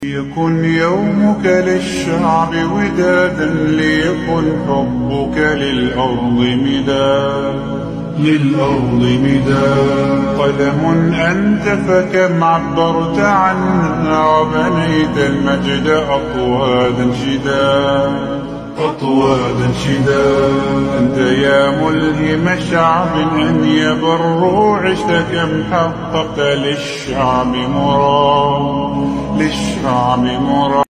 ليكن يومك للشعب ودادا، ليكن حبك للأرض مداد. قلم أنت فكم عبرت عنها، وبنيت المجد أطوادا شداد. أنت يا ملهم شعب أن يبروا، عشت كم حققت للشعب مراد.